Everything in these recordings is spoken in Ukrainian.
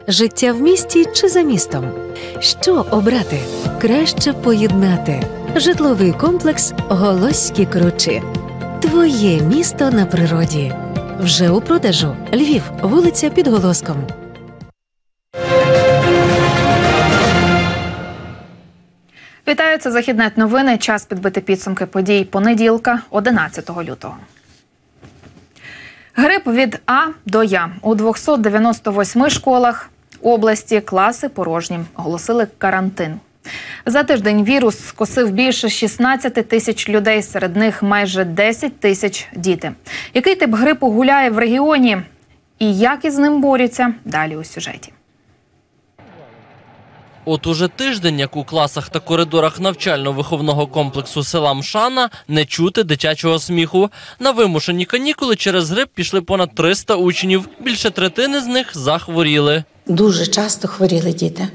Життя в місті чи за містом? Що обрати? Краще поєднати. Житловий комплекс «Голосські Кручі». Твоє місто на природі. Вже у продажу. Львів, вулиця Під Голоском. Вітаю, це Західнет новини. Час підбити підсумки подій понеділка, 11 лютого. Грип від А до Я. У 298 школах області класи порожні. Оголосили карантин. За тиждень вірус скосив більше 16 тисяч людей, серед них майже 10 тисяч діти. Який тип грипу гуляє в регіоні і як із ним борються – далі у сюжеті. От уже тиждень, як у класах та коридорах навчально-виховного комплексу села Мшана, не чути дитячого сміху. На вимушені канікули через грип пішли понад 300 учнів. Більше третини з них захворіли. Дуже часто хворіли діти.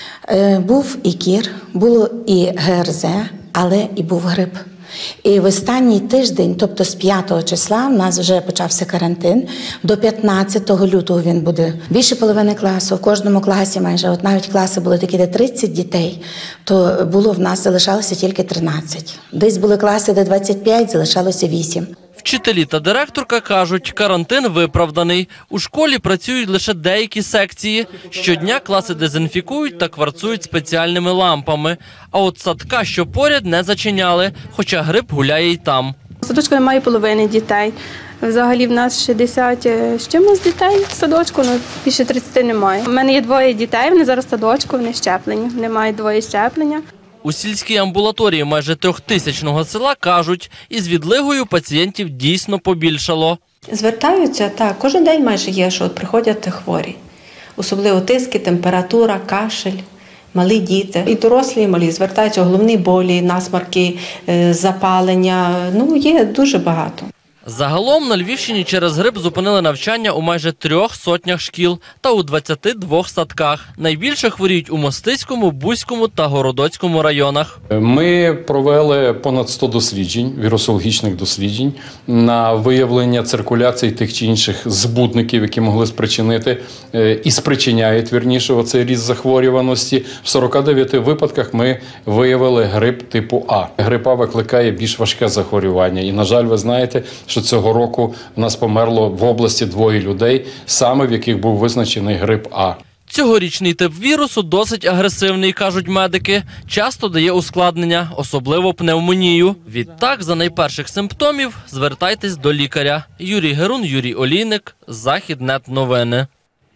Був і кір, було і ГРЗ, але і був грип. І в останній тиждень, тобто з 5 числа, в нас вже почався карантин. До 15 лютого він буде. Більше половини класу, в кожному класі майже. От навіть класи були такі, де 30 дітей, то було в нас, залишалося тільки 13. Десь були класи, де 25, залишалося 8. Вчителі та директорка кажуть, карантин виправданий. У школі працюють лише деякі секції. Щодня класи дезінфікують та кварцують спеціальними лампами. А от садка, що поряд, не зачиняли, хоча грип гуляє й там. В садочку немає половини дітей. Взагалі в нас 60 з чимось дітей в садочку, більше 30 немає. У мене є 2 дітей, вони зараз в садочку, вони щеплені, вони мають 2 щеплення. У сільській амбулаторії майже 3000-го села кажуть, із відлигою пацієнтів дійсно побільшало. Звертаються, так, кожен день майже є, що приходять хворі. Особливо тиски, температура, кашель, малі діти. І дорослі, і малі звертаються, головні болі, насморки, запалення, є дуже багато. Загалом на Львівщині через грип зупинили навчання у майже 300 шкіл та у 22 садках. Найбільше хворіють у Мостиському, Буському та Городоцькому районах. Ми провели понад 100 досліджень, вірусологічних досліджень, на виявлення циркуляції тих чи інших збудників, які могли спричинити і спричиняють, вірніше, оцей ріст захворюваності. В 49 випадках ми виявили грип типу А. Грип А викликає більш важке захворювання. І, на жаль, ви знаєте, що цього року в нас померло в області 2 людей, саме в яких був визначений грип А. Цьогорічний тип вірусу досить агресивний, кажуть медики. Часто дає ускладнення, особливо пневмонію. Відтак, за найперших симптомів звертайтесь до лікаря. Юрій Герун, Юрій Олійник, Західнет новини.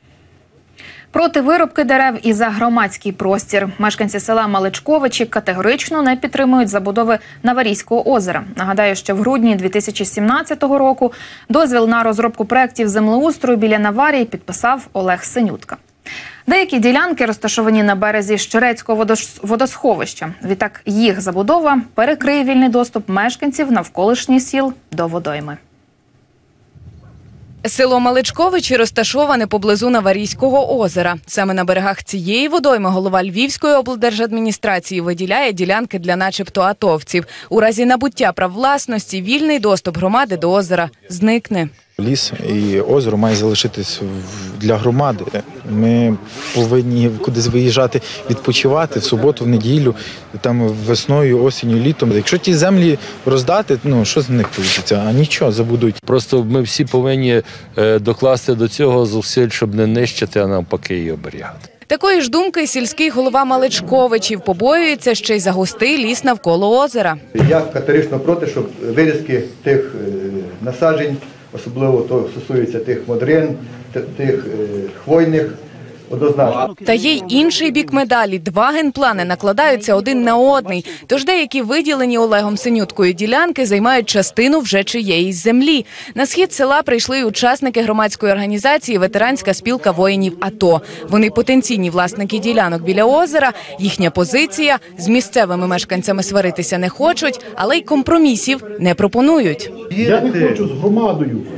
Проти вирубки дерев і за громадський простір. Мешканці села Маличковичі категорично не підтримують забудови Наварійського озера. Нагадаю, що в грудні 2017 року дозвіл на розробку проєктів землеустрою біля Наварії підписав Олег Синютка. Деякі ділянки розташовані на березі Щерецького водосховища. Відтак їх забудова перекриє вільний доступ мешканців навколишніх сіл до водойми. Село Маличковичі розташоване поблизу Наварійського озера. Саме на берегах цієї водойми голова Львівської облдержадміністрації виділяє ділянки для начебто атовців. У разі набуття прав власності вільний доступ громади до озера зникне. Ліс і озеро має залишитись для громади. Ми повинні кудись виїжджати, відпочивати в суботу, в неділю, там весною, осінню, літом. Якщо ті землі роздати, що з них вийде? А нічого, забудуть. Просто ми всі повинні докласти до цього зусиль, щоб не нищити, а навпаки її оберігати. Такої ж думки сільський голова Маличковичів побоюється ще й за густий ліс навколо озера. Я категорично проти, щоб вирізки тих насаджень, особливо то стосується тих модрин, тих хвойних, однозначно. Та є й інший бік медалі. 2 генплани накладаються один на одний. Тож деякі виділені Олегом Синюткою ділянки займають частину вже чиєїсь землі. На схід села прийшли й учасники громадської організації «Ветеранська спілка воїнів АТО». Вони потенційні власники ділянок біля озера. Їхня позиція – з місцевими мешканцями сваритися не хочуть, але й компромісів не пропонують. Я не хочу з громадою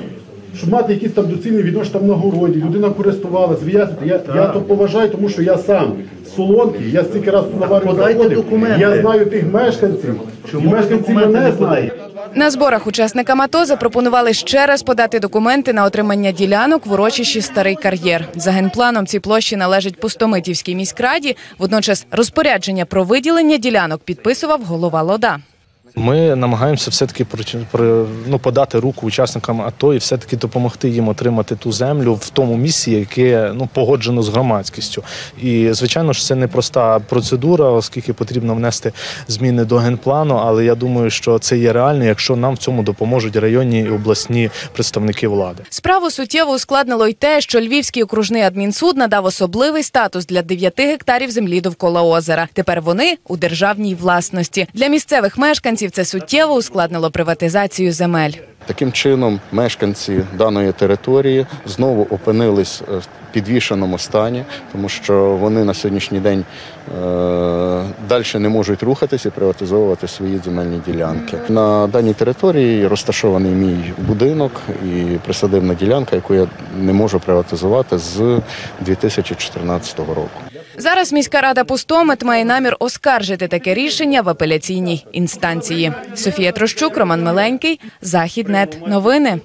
щоб мати якісь там доцільні відношення там на городі, людина користувалась, я то поважаю, тому що я сам з Солонки, я стільки разів на Варварі заходив, я знаю тих мешканців, і мешканці мене знають. На зборах учасникам АТО запропонували ще раз подати документи на отримання ділянок в урочищі Старий Кар'єр. За генпланом ці площі належать Пустомитівській міськраді, водночас розпорядження про виділення ділянок підписував голова ЛОДА. Ми намагаємося все-таки подати руку учасникам АТО і все-таки допомогти їм отримати ту землю в тому місці, яке погоджено з громадськістю. І, звичайно ж, це непроста процедура, оскільки потрібно внести зміни до генплану, але я думаю, що це є реально, якщо нам в цьому допоможуть районні і обласні представники влади. Справу суттєво ускладнило й те, що Львівський окружний адмінсуд надав особливий статус для 9 гектарів землі довкола озера. Тепер вони у державній власності. Для місцевих мешканців це суттєво ускладнило приватизацію земель. Таким чином, мешканці даної території знову опинились в підвішеному стані, тому що вони на сьогоднішній день далі не можуть рухатися і приватизовувати свої земельні ділянки. На даній території розташований мій будинок і присадибна ділянка, яку я не можу приватизувати з 2014 року. Зараз міська рада Пустомит має намір оскаржити таке рішення в апеляційній інстанції. Софія Трощук, Роман Миленький, Західнет. Новини.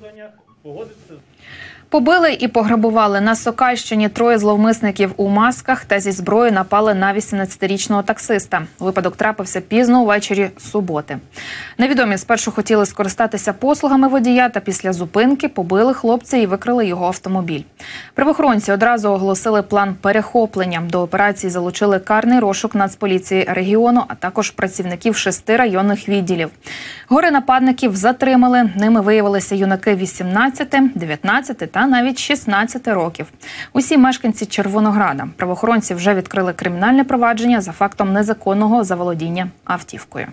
Побили і пограбували на Сокальщині 3 зловмисників у масках та зі зброєю напали на 18-річного таксиста. Випадок трапився пізно ввечері суботи. Невідомі спершу хотіли скористатися послугами водія та після зупинки побили хлопця і викрали його автомобіль. Правоохоронці одразу оголосили план перехоплення. До операції залучили карний розшук Нацполіції регіону, а також працівників 6 районних відділів. Горе-нападників затримали. Ними виявилися юнаки 18, 19 та навіть 16 років. Усі мешканці Червонограда. Правоохоронці вже відкрили кримінальне провадження за фактом незаконного заволодіння автівкою.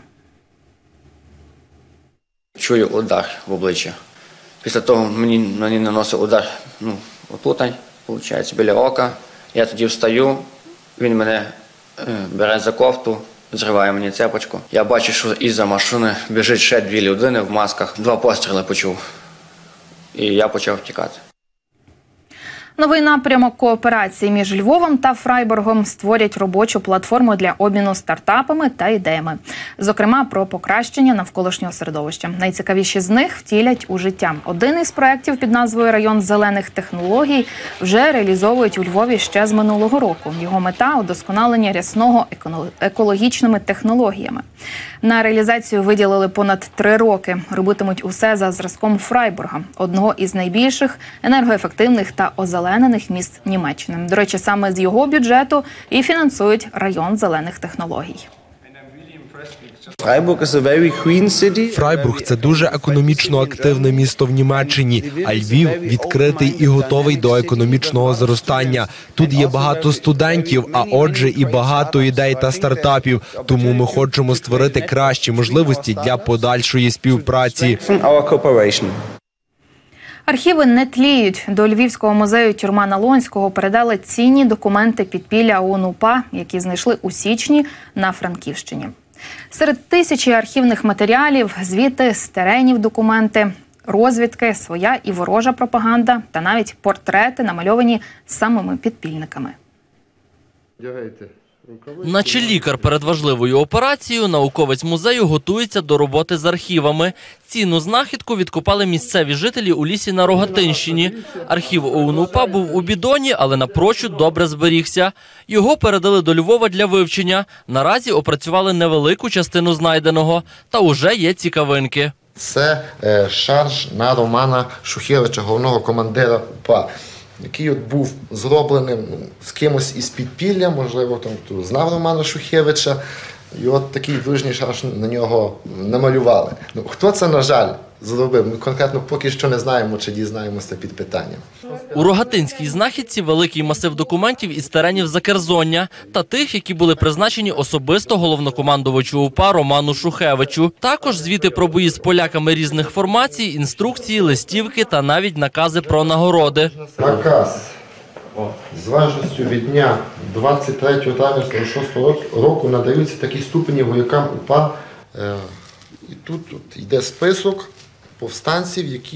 Чую удар в обличчя. Після того мені наносив удар отутань, виходить, біля ока. Я тоді встаю, він мене бере за кофту, зриває мені цепочку. Я бачу, що із-за машини біжить ще 2 людини в масках. 2 постріли почув. І я почав втікати. Новий напрямок кооперації між Львовом та Фрайбургом створять робочу платформу для обміну стартапами та ідеями. Зокрема, про покращення навколишнього середовища. Найцікавіші з них втілять у життя. Один із проєктів під назвою «Район зелених технологій» вже реалізовують у Львові ще з минулого року. Його мета – удосконалення Рясного екологічними технологіями. На реалізацію виділили понад 3 роки. Робитимуть усе за зразком Фрайбурга, одного із найбільших енергоефективних та озеленених міст Німеччини. До речі, саме з його бюджету і фінансують район зелених технологій. Фрайбург – це дуже економічно активне місто в Німеччині, а Львів відкритий і готовий до економічного зростання. Тут є багато студентів, а отже і багато ідей та стартапів. Тому ми хочемо створити кращі можливості для подальшої співпраці. Архіви не тліють. До Львівського музею Тюрмана-Лонського передали цінні документи підпілля ОУН-УПА, які знайшли у січні на Франківщині. Серед тисячі архівних матеріалів – звіти, з теренів документи, розвідки, своя і ворожа пропаганда та навіть портрети, намальовані самими підпільниками. Наче лікар перед важливою операцією, науковець музею готується до роботи з архівами. Цінну знахідку відкопали місцеві жителі у лісі на Рогатинщині. Архів ОУН-УПА був у бідоні, але напрочуд добре зберігся. Його передали до Львова для вивчення. Наразі опрацювали невелику частину знайденого. Та уже є цікавинки. Це шарж на Романа Шухевича, головного командира УПА, який був зроблений з кимось із підпілля, можливо, хто знав Романа Шухевича, і от такий ближній шарж на нього намалювали. Хто це, на жаль, зробив? Ми конкретно поки що не знаємо, чи дізнаємося під питанням. У Рогатинській знахідці великий масив документів із теренів Закерзоння та тих, які були призначені особисто головнокомандувачу УПА Роману Шухевичу. Також звіти про бої з поляками різних формацій, інструкції, листівки та навіть накази про нагороди. Наказ з важністю від дня 23 травня 46 року надаються такі ступені воякам УПА. І тут йде список повстанців, які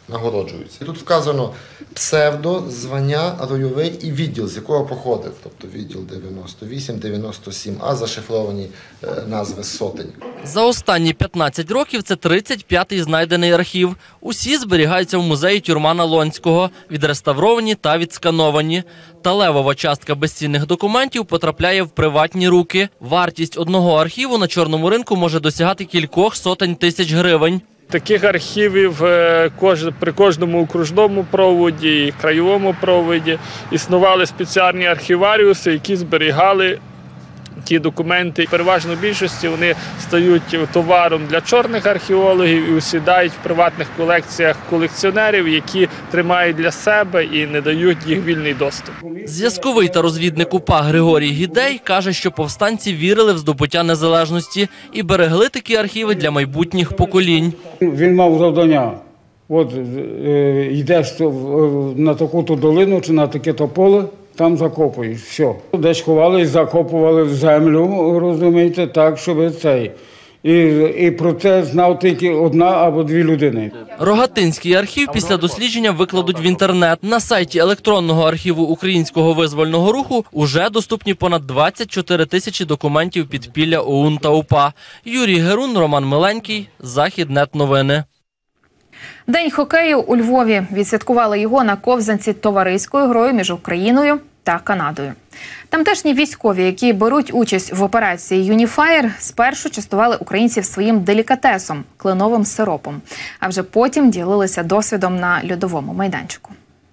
нагороджуються. Тут вказано псевдо, звання, ройовий і відділ, з якого походить, тобто відділ 98, 97, а зашифровані назви сотень. За останні 15 років це 35-й знайдений архів. Усі зберігаються в музеї Тюрмана Лонського, відреставровані та відскановані. Та левова частка безцінних документів потрапляє в приватні руки. Вартість одного архіву на чорному ринку може досягати кількох сотень тисяч гривень. Таких архівів при кожному окружному проводі і краєвому проводі існували спеціальні архіваріуси, які зберігали ті документи. В переважній більшості вони стають товаром для чорних археологів і осідають в приватних колекціях колекціонерів, які тримають для себе і не дають їх вільний доступ. Зв'язковий та розвідник УПА Григорій Гідей каже, що повстанці вірили в здобуття незалежності і берегли такі архіви для майбутніх поколінь. Він мав завдання, от йдеш на таку-то долину чи на таке-то поле, там закопуєш, все. Десь ховали і закопували в землю, розумієте, так, щоб цей. І про це знав тільки одна або дві людини. Рогатинський архів після дослідження викладуть в інтернет. На сайті електронного архіву Українського визвольного руху уже доступні понад 24 тисячі документів підпілля ОУН та УПА. Юрій Герун, Роман Миленький, Західнет новини. День хокею у Львові. Відсвяткували його на ковзанці товариською грою між Україною та Канадою. Тамтешні військові, які беруть участь в операції «Юніфаєр», спершу частували українців своїм делікатесом – кленовим сиропом, а вже потім ділилися досвідом на льодовому майданчику.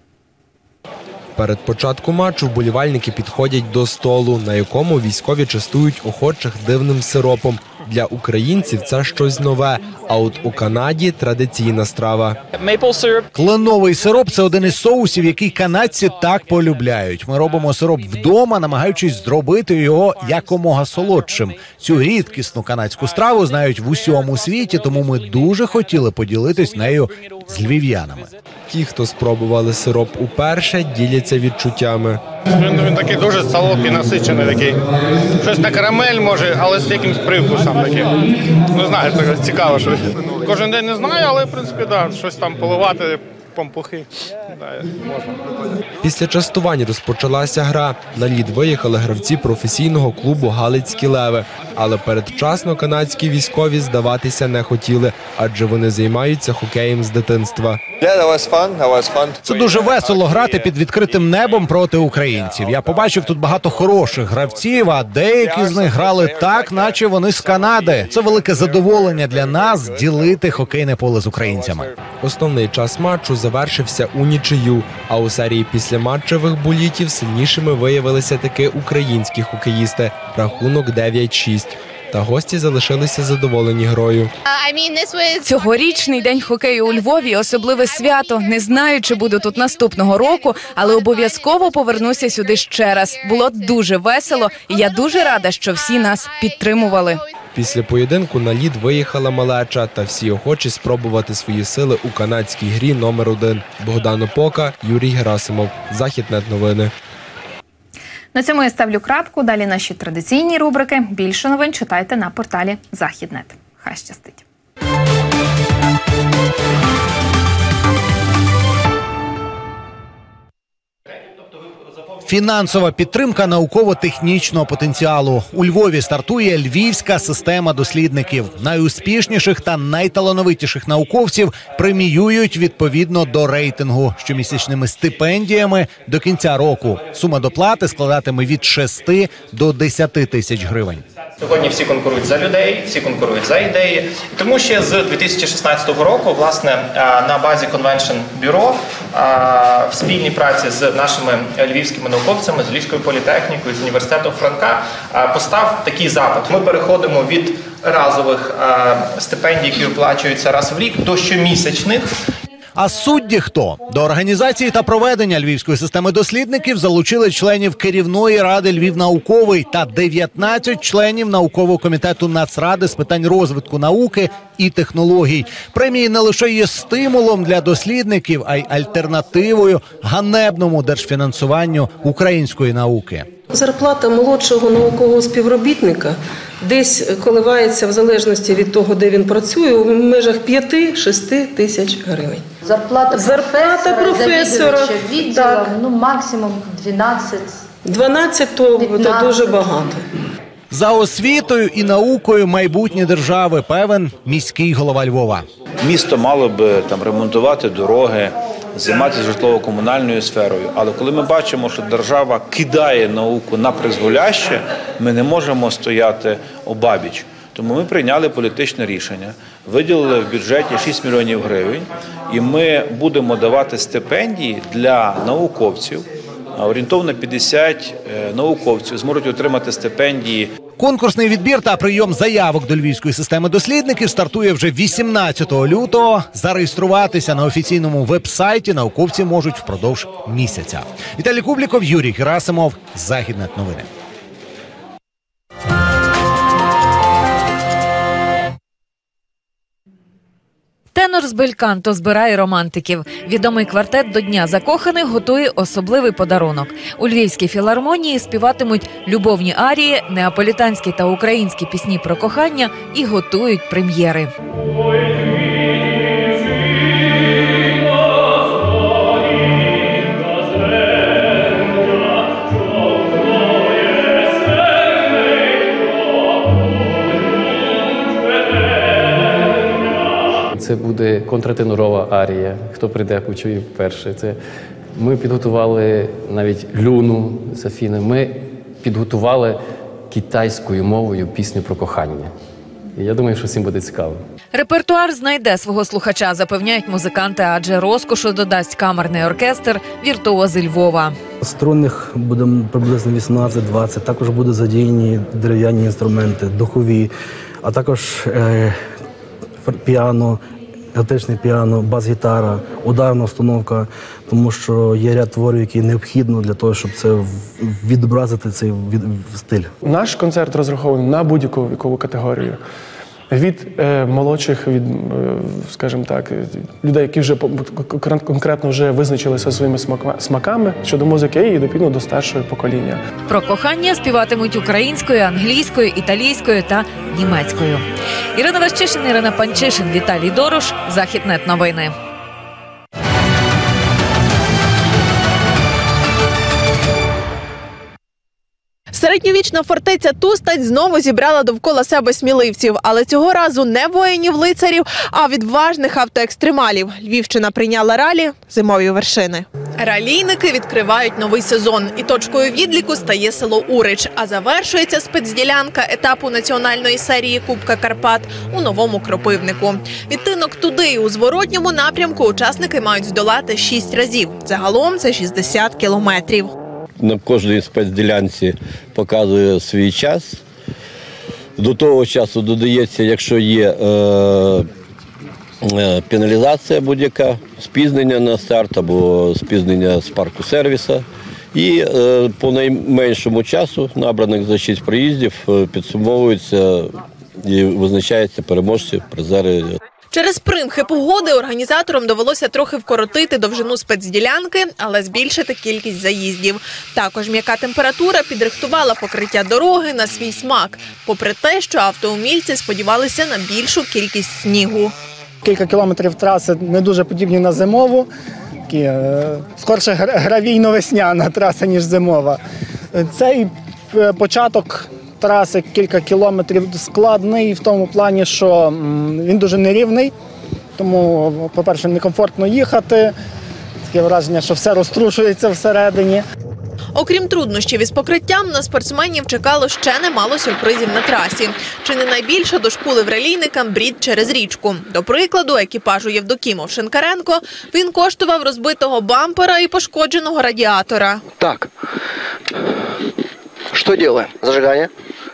Перед початком матчу вболівальники підходять до столу, на якому військові частують охочих дивним сиропом. Для українців це щось нове, а от у Канаді традиційна страва. Кленовий сироп – це один із соусів, який канадці так полюбляють. Ми робимо сироп вдома, намагаючись зробити його якомога солодшим. Цю рідкісну канадську страву знають в усьому світі, тому ми дуже хотіли поділитись нею з львів'янами. Ті, хто спробували сироп уперше, діляться відчуттями. Він такий дуже солодкий, насичений такий. Щось на карамель може, але з якимось привкусом таким. Не знаю, так цікаво, що кожен день не знаю, але в принципі, да, щось там поливати, пампухи. Да, можна. Після частувань розпочалася гра. На лід виїхали гравці професійного клубу «Галицькі леви». Але передчасно канадські військові здаватися не хотіли, адже вони займаються хокеєм з дитинства. Це дуже весело грати під відкритим небом проти українців. Я побачив тут багато хороших гравців, а деякі з них грали так, наче вони з Канади. Це велике задоволення для нас ділити хокейне поле з українцями. Основний час матчу завершився у нічию, а у серії післяматчевих булітів сильнішими виявилися таки українські хокеїсти. Рахунок 9-6. Та гості залишилися задоволені грою. Цьогорічний день хокею у Львові – особливе свято. Не знаю, чи буду тут наступного року, але обов'язково повернуся сюди ще раз. Було дуже весело, і я дуже рада, що всі нас підтримували. Після поєдинку на лід виїхала малеча та всі охочі спробувати свої сили у канадській грі номер 1. Богдан Опока, Юрій Герасимов. Західнет новини. На цьому я ставлю крапку. Далі наші традиційні рубрики. Більше новин читайте на порталі Західнет. Хай щастить! Фінансова підтримка науково-технічного потенціалу. У Львові стартує Львівська система дослідників. Найуспішніших та найталановитіших науковців преміюють відповідно до рейтингу щомісячними стипендіями до кінця року. Сума доплати складатиме від 6 до 10 тисяч гривень. Сьогодні всі конкурують за людей, всі конкурують за ідеї. Тому ще з 2016 року, власне, на базі Convention Bureau в спільній праці з нашими львівськими науковцями, з Львівською політехнікою, з університетом Франка постав такий запит. Ми переходимо від разових стипендій, які оплачуються раз в рік, до щомісячних. А судді хто? До організації та проведення Львівської системи дослідників залучили членів керівної ради Львівнауковий та 19 членів наукового комітету Нацради з питань розвитку науки і технологій. Премії не лише є стимулом для дослідників, а й альтернативою ганебному держфінансуванню української науки. Зарплата молодшого наукового співробітника десь коливається в залежності від того, де він працює, у межах 5-6 тисяч гривень. Зарплата професора відділу, максимум 12. 12 – то дуже багато. За освітою і наукою майбутнє держави, певен міський голова Львова. Місто мало би ремонтувати дороги, займатися житлово-комунальною сферою. Але коли ми бачимо, що держава кидає науку на призволяще, ми не можемо стояти обабіч. Тому ми прийняли політичне рішення, виділили в бюджеті 6 мільйонів гривень, і ми будемо давати стипендії для науковців. Орієнтовно 50 науковців зможуть отримати стипендії. Конкурсний відбір та прийом заявок до Львівської системи дослідників стартує вже 18 лютого. Зареєструватися на офіційному веб-сайті науковці можуть впродовж місяця. Віталій Кубліков, Юрій Герасимов, Західнет новини. Тенор з Бельканто збирає романтиків. Відомий квартет до Дня закоханих готує особливий подарунок. У Львівській філармонії співатимуть любовні арії, неаполітанські та українські пісні про кохання і готують прем'єри. Це буде контратенорова арія. Хто прийде, почує вперше. Ми підготували навіть Люну з Афіни. Ми підготували китайською мовою пісню про кохання. І я думаю, що всім буде цікаво. Репертуар знайде свого слухача, запевняють музиканти, адже розкошу додасть камерний оркестр «Віртуози Львова». Струнних буде приблизно 18-20, також будуть задіяні дерев'яні інструменти, духові, а також піано, електричне піано, бас-гітара, ударна установка, тому що є ряд творів, які необхідно для того, щоб це відобразити цей стиль. Наш концерт розрахований на будь-яку вікову категорію. Від молодших, від, скажімо так, людей, які вже конкретно вже визначилися своїми смаками щодо музики, і відповідно до старшого покоління. Про кохання співатимуть українською, англійською, італійською та німецькою. Ірина Ващишин, Ірина Панчишин, Віталій Дорош, Західнет новини. Середньовічна фортеця Тустань знову зібрала довкола себе сміливців. Але цього разу не воїнів-лицарів, а відважних автоекстремалів. Львівщина прийняла ралі «Зимові вершини». Ралійники відкривають новий сезон. І точкою відліку стає село Урич. А завершується спецділянка етапу національної серії Кубка Карпат у Новому Кропивнику. Відтинок туди і у зворотньому напрямку учасники мають здолати 6 разів. Загалом це 60 кілометрів. На кожній спецділянці показує свій час. До того часу додається, якщо є пеналізація будь-яка, спізнення на старт або спізнення з парку сервісу. І по найменшому часу, набраних за 6 проїздів, підсумовуються і визначаються переможці, призери. Через примхи погоди організаторам довелося трохи вкоротити довжину спецділянки, але збільшити кількість заїздів. Також м'яка температура підрихтувала покриття дороги на свій смак, попри те, що автоумільці сподівалися на більшу кількість снігу. Кілька кілометрів траси не дуже подібні на зимову, скорше гравійно-весняна траса, ніж зимова. Цей початок траси кілька кілометрів складний в тому плані, що він дуже нерівний, тому, по-перше, некомфортно їхати, таке враження, що все розтрушується всередині. Окрім труднощів із покриттям, на спортсменів чекало ще немало сюрпризів на трасі. Чи не найбільше дошкулив ралійникам брід через річку. До прикладу, екіпажу Євдокімов-Шинкаренко він коштував розбитого бампера і пошкодженого радіатора. Так, что делаем? Зажигание.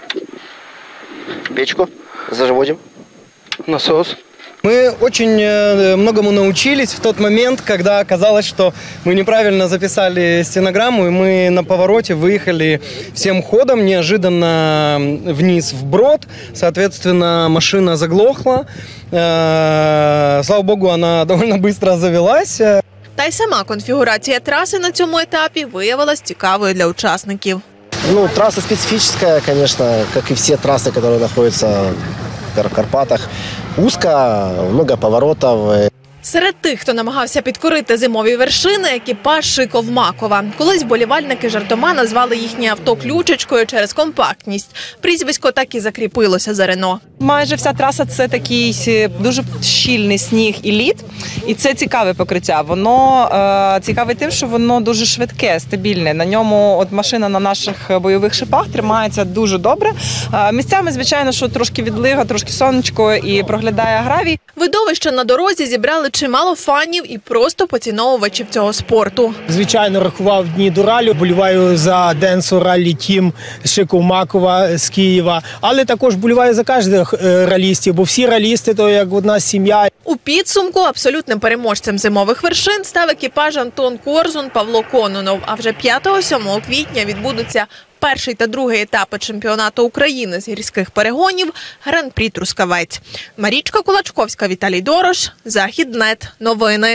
Печку заживодим. Насос. Мы очень многому научились в тот момент, когда оказалось, что мы неправильно записали стенограмму, и мы на повороте выехали всем ходом неожиданно вниз в брод. Соответственно, машина заглохла. Слава богу, она довольно быстро завелась. Та й сама конфігурація траси на цьому етапі виявилась цікавою для учасників. Ну, трасса специфическая, конечно, как и все трассы, которые находятся в Карпатах. Узко, много поворотов. Серед тих, хто намагався підкорити зимові вершини, екіпаж Шиков-Макова. Колись вболівальники жартома назвали їхнє авто ключечкою через компактність. Прізвисько так і закріпилося за Рено. Майже вся траса – це такий дуже щільний сніг і лід. І це цікаве покриття. Воно цікаве тим, що воно дуже швидке, стабільне. На ньому от машина на наших бойових шипах тримається дуже добре. Місцями, звичайно, що трошки відлига, трошки сонечко і проглядає гравій. Видовище на дорозі зібрали чимало фанів і просто поціновувачів цього спорту. Звичайно, рахував дні до раллі, вболіваю за Денсо Раллі Тім Шиков-Макова з Києва, але також вболіваю за кожних ралістів, бо всі ралісти – то як одна сім'я. У підсумку абсолютним переможцем зимових вершин став екіпаж Антон Корзун, Павло Кононов. А вже 5-7 квітня відбудуться перший та другий етапи чемпіонату України з гірських перегонів Гран-прі Трускавець. Марічка Кулачковська, Віталій Дорош, Західнет. Новини.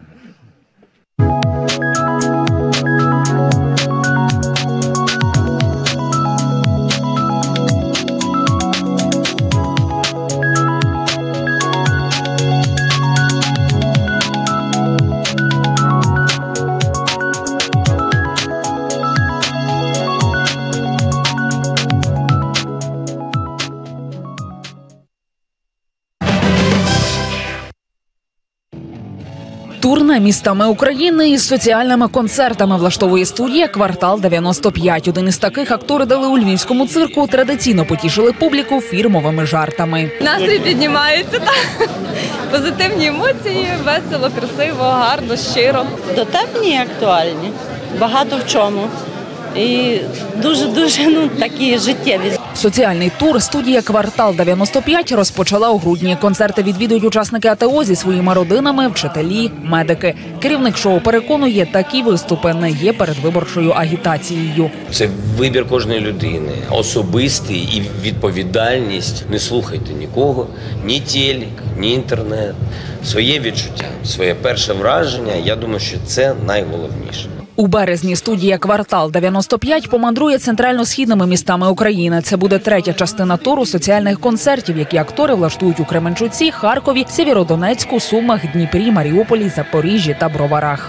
Турне містами України із соціальними концертами влаштовує студія «Квартал 95». Один із таких актори дали у львівському цирку, традиційно потішили публіку фірмовими жартами. Настрій піднімається, позитивні емоції, весело, красиво, гарно, щиро. Дотепні і актуальні, багато в чому. І дуже-дуже такі життєві. Соціальний тур студія «Квартал 95» розпочала у грудні. Концерти відвідують учасники АТО зі своїми родинами, вчителі, медики. Керівник шоу переконує, такі виступи не є передвиборчою агітацією. Це вибір кожної людини, особистий і відповідальність. Не слухайте нікого, ні телек, ні інтернет. Своє відчуття, своє перше враження, я думаю, що це найголовніше. У березні студія «Квартал 95» помандрує центрально-східними містами України. Це буде третя частина туру соціальних концертів, які актори влаштують у Кременчуці, Харкові, Сєвєродонецьку, Сумах, Дніпрі, Маріуполі, Запоріжжі та Броварах.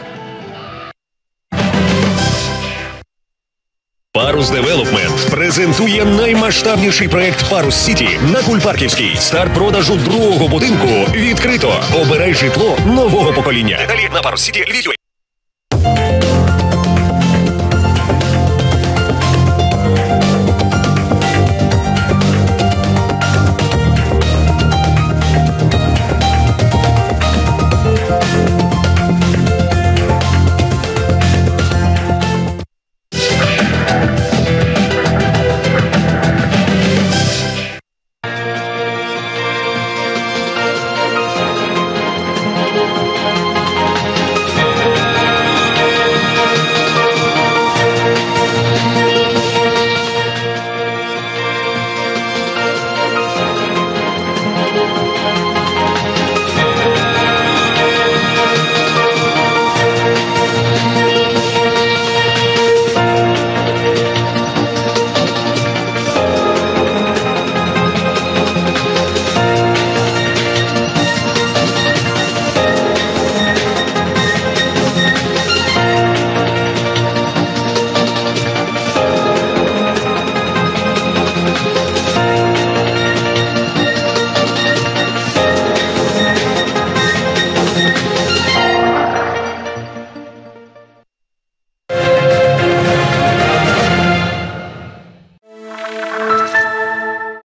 Парус Девелопмент презентує наймасштабніший проект Парус Сіті на Кульпарківській. Старт продажу другого будинку відкрито. Обирай житло нового покоління. Далі на Парус Сіті Львів.